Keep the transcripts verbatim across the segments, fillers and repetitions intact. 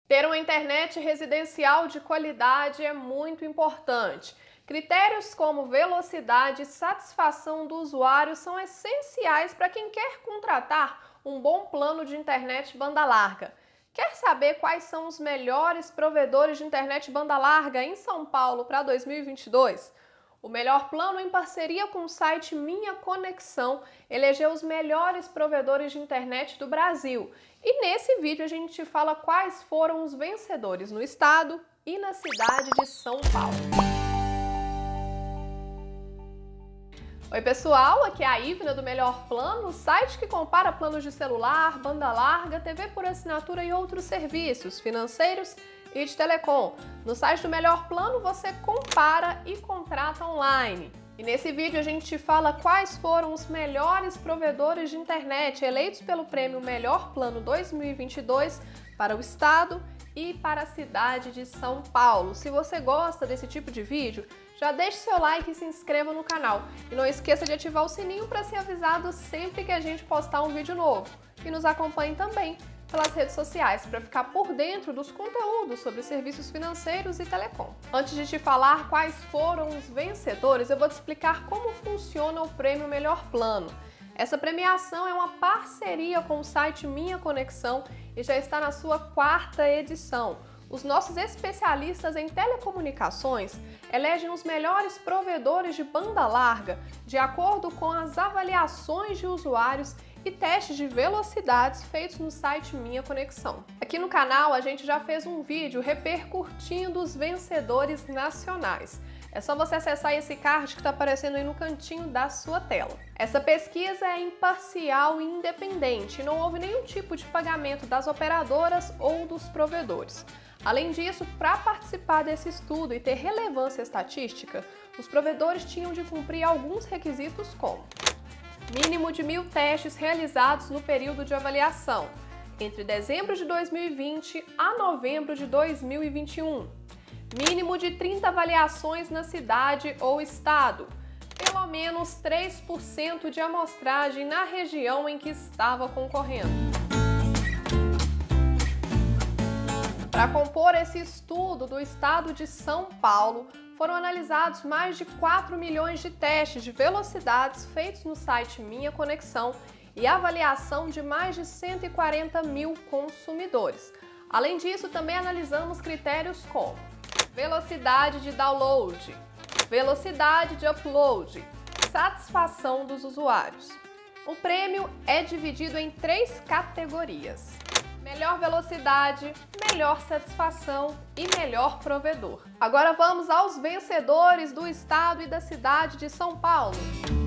Ter uma internet residencial de qualidade é muito importante. Critérios como velocidade e satisfação do usuário são essenciais para quem quer contratar um bom plano de internet banda larga. Quer saber quais são os melhores provedores de internet banda larga em São Paulo para dois mil e vinte e dois? O melhor plano, em parceria com o site Minha Conexão, elegeu os melhores provedores de internet do Brasil. E nesse vídeo a gente fala quais foram os vencedores no estado e na cidade de São Paulo. Oi pessoal, aqui é a Ivna do Melhor Plano, site que compara planos de celular, banda larga, T V por assinatura e outros serviços financeiros e de telecom. No site do Melhor Plano você compara e contrata online. E nesse vídeo a gente te fala quais foram os melhores provedores de internet eleitos pelo prêmio Melhor Plano dois mil e vinte e dois para o estado e para a cidade de São Paulo. Se você gosta desse tipo de vídeo, já deixe seu like e se inscreva no canal. E não esqueça de ativar o sininho para ser avisado sempre que a gente postar um vídeo novo. E nos acompanhe também pelas redes sociais para ficar por dentro dos conteúdos sobre serviços financeiros e telecom. Antes de te falar quais foram os vencedores, eu vou te explicar como funciona o Prêmio Melhor Plano. Essa premiação é uma parceria com o site Minha Conexão e já está na sua quarta edição. Os nossos especialistas em telecomunicações elegem os melhores provedores de banda larga de acordo com as avaliações de usuários e testes de velocidades feitos no site Minha Conexão. Aqui no canal a gente já fez um vídeo repercutindo os vencedores nacionais. É só você acessar esse card que está aparecendo aí no cantinho da sua tela. Essa pesquisa é imparcial e independente e não houve nenhum tipo de pagamento das operadoras ou dos provedores. Além disso, para participar desse estudo e ter relevância estatística, os provedores tinham de cumprir alguns requisitos como mínimo de mil testes realizados no período de avaliação, entre dezembro de dois mil e vinte a novembro de dois mil e vinte e um, mínimo de trinta avaliações na cidade ou estado, pelo menos três por cento de amostragem na região em que estava concorrendo. Para compor esse estudo do estado de São Paulo, foram analisados mais de quatro milhões de testes de velocidades feitos no site Minha Conexão e avaliação de mais de cento e quarenta mil consumidores. Além disso, também analisamos critérios como velocidade de download, velocidade de upload, satisfação dos usuários. O prêmio é dividido em três categorias: melhor velocidade, melhor satisfação e melhor provedor. Agora vamos aos vencedores do estado e da cidade de São Paulo.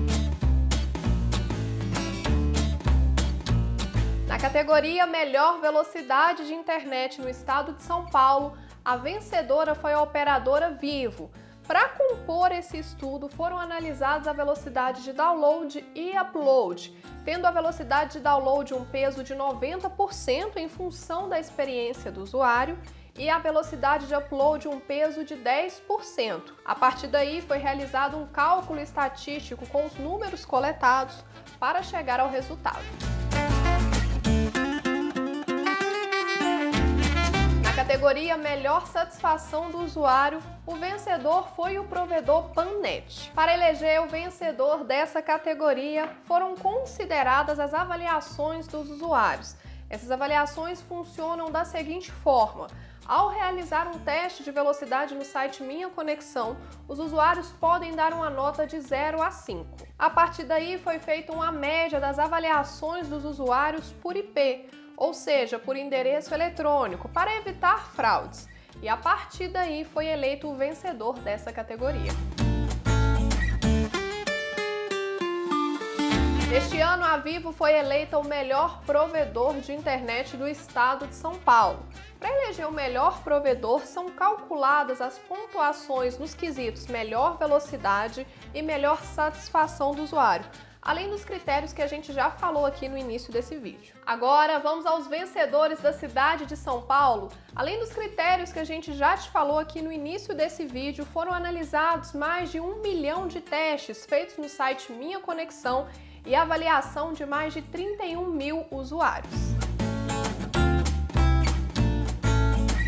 Na categoria melhor velocidade de internet no estado de São Paulo, a vencedora foi a operadora Vivo. Para compor esse estudo, foram analisadas a velocidade de download e upload, tendo a velocidade de download um peso de noventa por cento em função da experiência do usuário e a velocidade de upload um peso de dez por cento. A partir daí, foi realizado um cálculo estatístico com os números coletados para chegar ao resultado. Na categoria Melhor Satisfação do Usuário, o vencedor foi o provedor Pannet. Para eleger o vencedor dessa categoria, foram consideradas as avaliações dos usuários. Essas avaliações funcionam da seguinte forma: ao realizar um teste de velocidade no site Minha Conexão, os usuários podem dar uma nota de zero a cinco. A partir daí, foi feita uma média das avaliações dos usuários por I P, ou seja, por endereço eletrônico, para evitar fraudes. E a partir daí foi eleito o vencedor dessa categoria. Este ano, a Vivo foi eleita o melhor provedor de internet do estado de São Paulo. Para eleger o melhor provedor, são calculadas as pontuações nos quesitos melhor velocidade e melhor satisfação do usuário, além dos critérios que a gente já falou aqui no início desse vídeo. Agora vamos aos vencedores da cidade de São Paulo. Além dos critérios que a gente já te falou aqui no início desse vídeo, foram analisados mais de um milhão de testes feitos no site Minha Conexão e avaliação de mais de trinta e um mil usuários.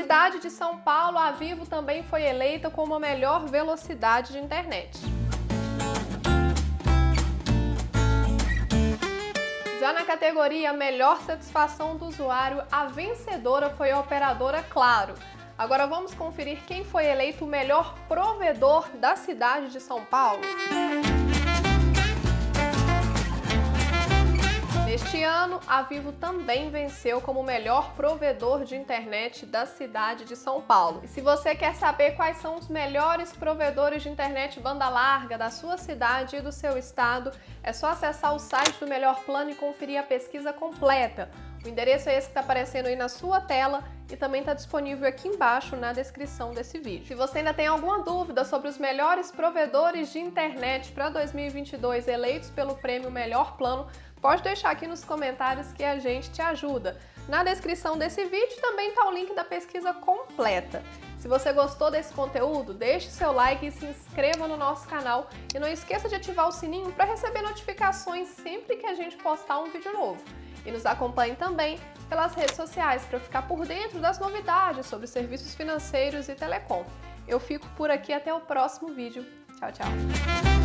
cidade de São Paulo, a Vivo também foi eleita como a melhor velocidade de internet. Já na categoria Melhor Satisfação do Usuário, a vencedora foi a operadora Claro. Agora vamos conferir quem foi eleito o melhor provedor da cidade de São Paulo. Neste ano, a Vivo também venceu como o melhor provedor de internet da cidade de São Paulo. E se você quer saber quais são os melhores provedores de internet banda larga da sua cidade e do seu estado, é só acessar o site do Melhor Plano e conferir a pesquisa completa. O endereço é esse que está aparecendo aí na sua tela e também está disponível aqui embaixo na descrição desse vídeo. Se você ainda tem alguma dúvida sobre os melhores provedores de internet para dois mil e vinte e dois eleitos pelo prêmio Melhor Plano, pode deixar aqui nos comentários que a gente te ajuda. Na descrição desse vídeo também está o link da pesquisa completa. Se você gostou desse conteúdo, deixe seu like e se inscreva no nosso canal. E não esqueça de ativar o sininho para receber notificações sempre que a gente postar um vídeo novo. E nos acompanhe também pelas redes sociais para ficar por dentro das novidades sobre serviços financeiros e telecom. Eu fico por aqui até o próximo vídeo. Tchau, tchau!